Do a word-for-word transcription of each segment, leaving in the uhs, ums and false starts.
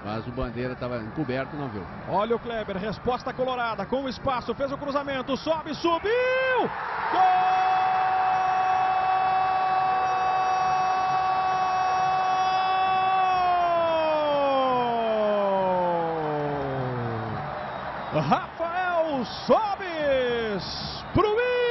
Mas o Bandeira estava encoberto, não viu. Olha o Kleber, resposta colorada, com o espaço, fez o cruzamento, sobe, subiu! Gol! Rafael Sobis pro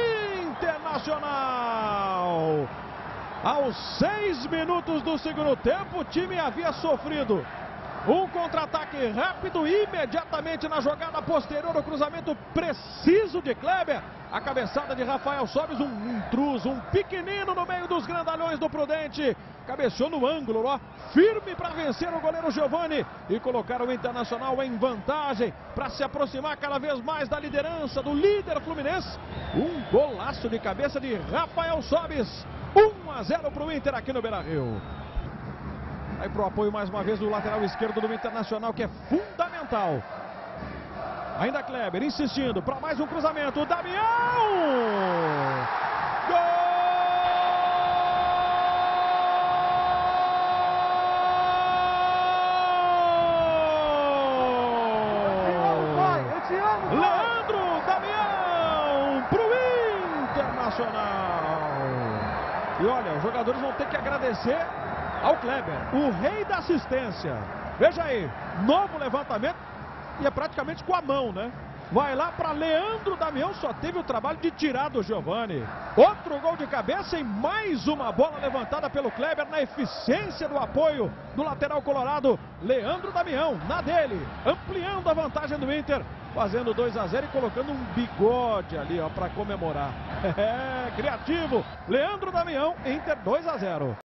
Internacional. Aos seis minutos do segundo tempo, o time havia sofrido um contra-ataque rápido, imediatamente na jogada posterior, o cruzamento preciso de Kleber. A cabeçada de Rafael Sobis, um intruso, um pequenino no meio dos grandalhões do Prudente. Cabeceou no ângulo, ó, firme para vencer o goleiro Giovani e colocar o Internacional em vantagem para se aproximar cada vez mais da liderança do líder Fluminense. Um golaço de cabeça de Rafael Sobis. um a zero para o Inter aqui no Beira-Rio. Aí pro apoio mais uma vez do lateral esquerdo do Internacional, que é fundamental. Ainda Kleber insistindo para mais um cruzamento. O Damião! Gol! Leandro Damião pro Internacional. E olha, os jogadores vão ter que agradecer ao Kleber, o rei da assistência. Veja aí, novo levantamento e é praticamente com a mão, né? Vai lá para Leandro Damião, só teve o trabalho de tirar do Giovani. Outro gol de cabeça e mais uma bola levantada pelo Kleber na eficiência do apoio do lateral colorado, Leandro Damião, na dele, ampliando a vantagem do Inter, fazendo dois a zero e colocando um bigode ali, ó, para comemorar. É, criativo, Leandro Damião, Inter dois a zero.